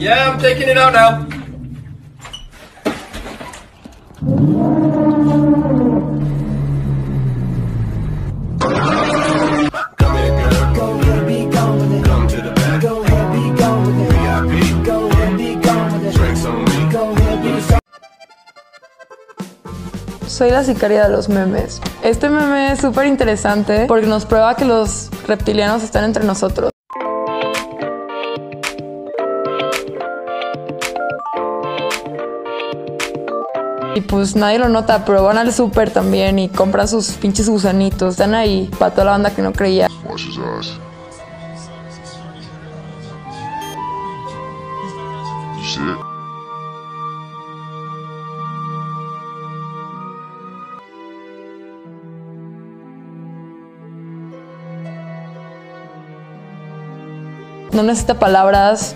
Yeah, I'm taking it out now. Soy la sicaria de los memes. Este meme es súper interesante porque nos prueba que los reptilianos están entre nosotros. Y pues nadie lo nota, pero van al súper también y compran sus pinches gusanitos. Están ahí para toda la banda que no creía. No necesita palabras.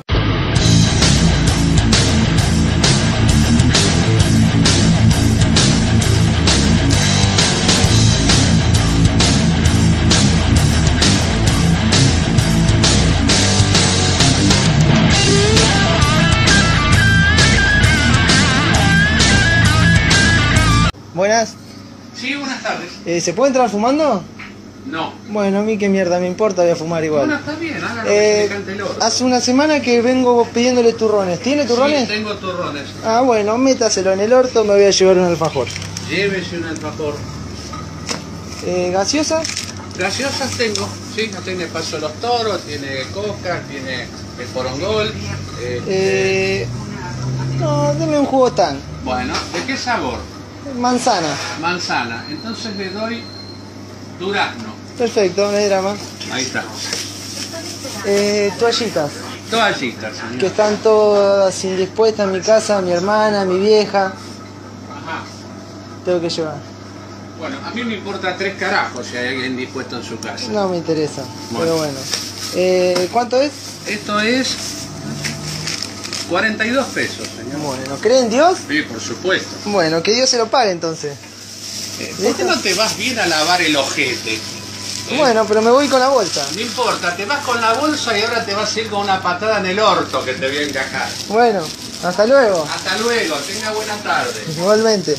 Buenas. Sí, buenas tardes. ¿Se puede entrar fumando? No. Bueno, a mí qué mierda me importa, voy a fumar igual. Bueno, está bien, hágalo que se le cante el orto. Hace una semana que vengo pidiéndole turrones. ¿Tiene turrones? Sí, tengo turrones. Ah, bueno, métaselo en el orto, me voy a llevar un alfajor. Llévese un alfajor. ¿Gaseosa? Gaseosas tengo, sí, tiene Paso de los Toros, tiene Coca, tiene el Porongol. No, deme un jugo tan. Bueno, ¿de qué sabor? Manzana. Manzana, entonces le doy durazno. Perfecto, no hay drama. Ahí está. Toallitas. Toallitas, señor. Que están todas indispuestas en mi casa, mi hermana, mi vieja. Ajá. Tengo que llevar. Bueno, a mí me importa 3 carajos si hay alguien dispuesto en su casa. No me interesa, bueno. Pero bueno. ¿Cuánto es? Esto es 42 pesos, señor. Bueno, ¿cree en Dios? Sí, por supuesto. Bueno, que Dios se lo pague entonces. ¿Por qué no te vas bien a lavar el ojete? Bueno, pero me voy con la bolsa. No importa, te vas con la bolsa y ahora te vas a ir con una patada en el orto que te voy a encajar. Bueno, hasta luego. Hasta luego, tenga buena tarde. Igualmente.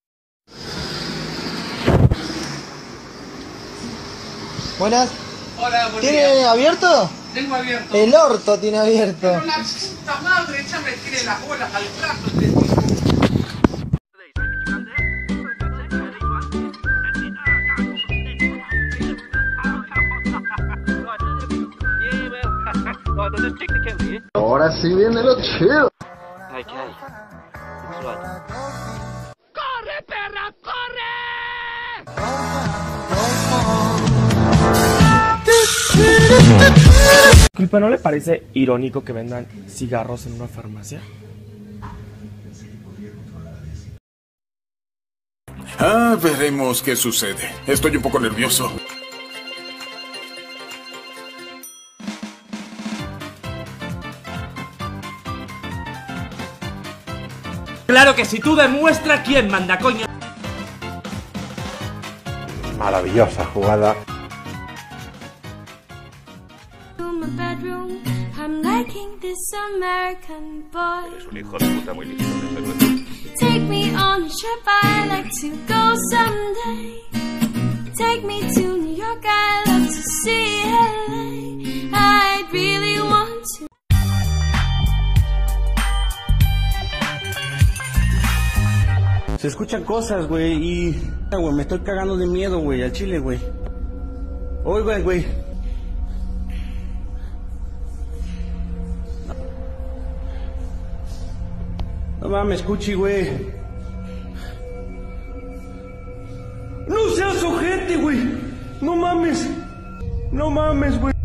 Buenas. Hola, buen ¿Tiene día. abierto? Tengo abierto. El orto tiene abierto. Pero la puta madre, ya me tire las bolas al plato. Ahora sí viene lo chido. ¡Corre, perra, corre! Disculpa, ¿no le parece irónico que vendan cigarros en una farmacia? Veremos qué sucede. Estoy un poco nervioso. Claro que si tú demuestras quién manda, coño. Maravillosa jugada. Eres un hijo de puta muy listo, desde luego. Take me on a trip, I'd like to go someday. Take me to New York, I'd love to see LA. I'd really want to. Se escuchan cosas, güey, y... güey, me estoy cagando de miedo, güey, al chile, güey. Oigan, güey. No mames, Cuchi, güey. No seas ojete, güey. No mames. No mames, güey.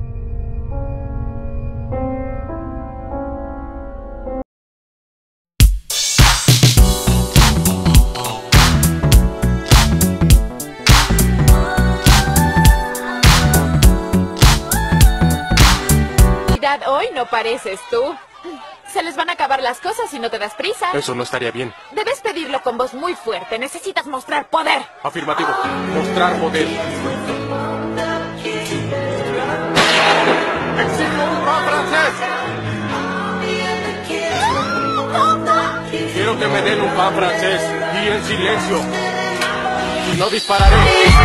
Hoy no pareces tú. Se les van a acabar las cosas si no te das prisa. Eso no estaría bien. Debes pedirlo con voz muy fuerte. Necesitas mostrar poder. Afirmativo. Mostrar poder. Exijo un pan francés. quiero que me den un pan francés y en silencio. No dispararé.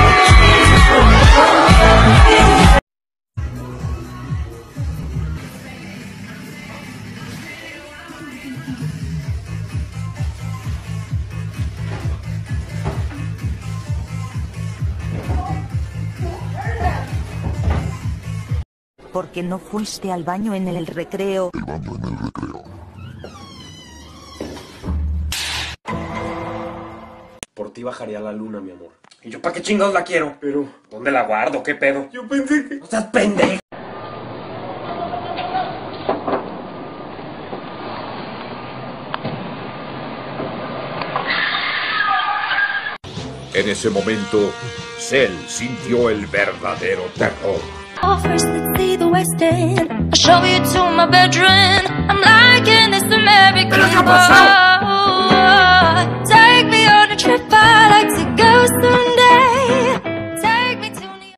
¿Por qué no fuiste al baño en el recreo? El baño en el recreo. Por ti bajaría la luna, mi amor. ¿Y yo para qué chingados la quiero? Pero, ¿dónde la guardo? ¿Qué pedo? Yo pensé que... ¡No seas pendejo! En ese momento, Cell sintió el verdadero terror. First, let's see the West End. I'll show you to my bedroom. I'm liking this American boy. Take me on a trip, I like to go someday. Take me to New York.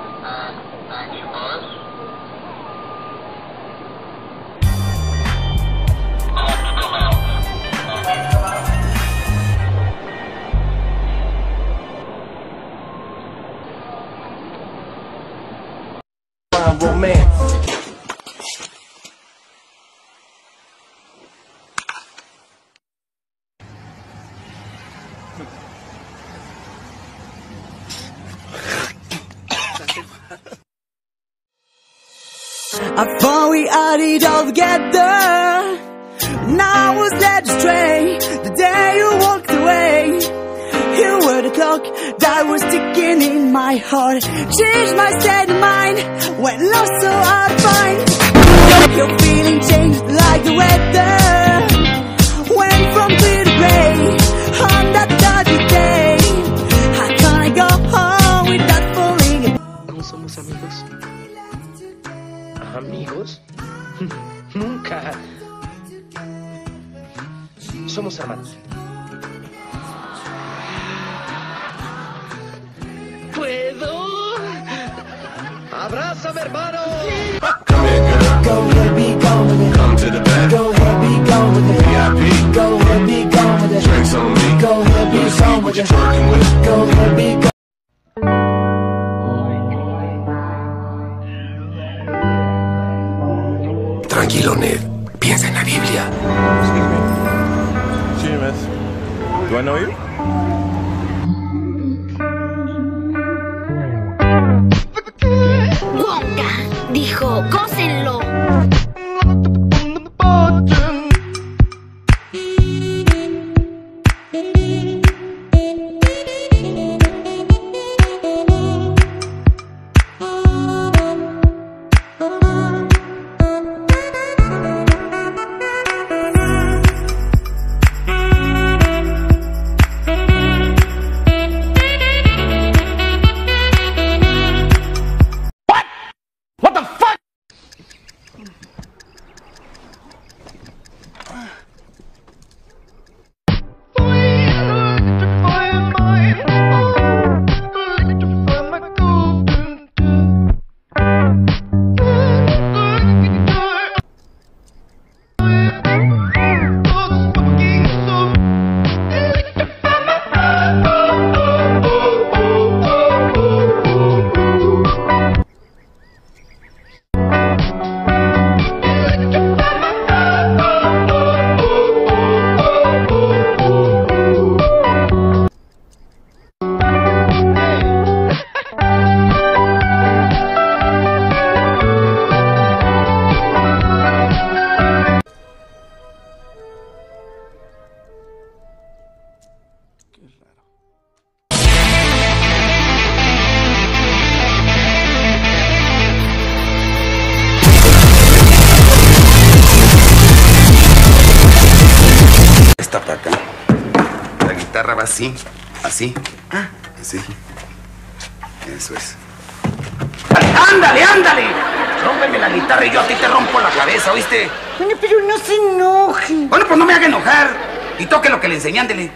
Romance. I thought we had it all together. Now I was led astray the day you walked away. You were the clock that was ticking in my heart. Changed my state of mind when lost so hard to find. Your feeling changed like the weather. Went from clear to gray on that dark day. How can I go home without falling? ¿No somos amigos? ¿Amigos? Nunca. Somos hermanos. ¿Puedo? ¡Abrázame, hermano! Come here, girl. Go ahead, be gone with it. Come to the back. Go ahead, be gone with it. VIP. Go ahead, be gone with it. Drinks on me. Go ahead, be gone with it. Twerking with. Go ahead, be gone. Tranquilo, Ned. Piensa en la Biblia. Excuse me. Sí, miss. Do I know you? Wonka dijo, gócenlo. Esta para acá. La guitarra va así, así, así. Eso es. ¡Ándale, ándale! Rómpeme la guitarra y yo a ti te rompo la cabeza, ¿oíste? Bueno, pero no se enoje. Bueno, pues no me haga enojar. Y toque lo que le enseñé, ándele.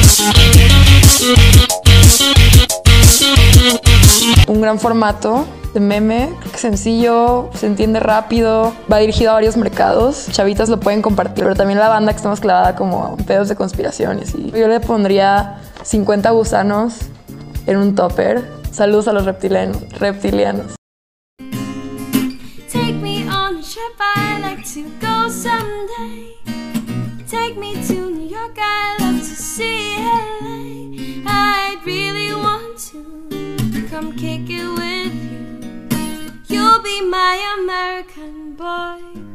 Un gran formato de meme, creo que sencillo, se entiende rápido, va dirigido a varios mercados, chavitas lo pueden compartir, pero también la banda que está más clavada como en pedos de conspiración y así. Yo le pondría 50 gusanos en un topper. Saludos a los reptilianos. Take me on a trip, I'd like to go someday. Take me to New York, I'd love to see LA. I'd really want to come kick it with you. You'll be my American boy.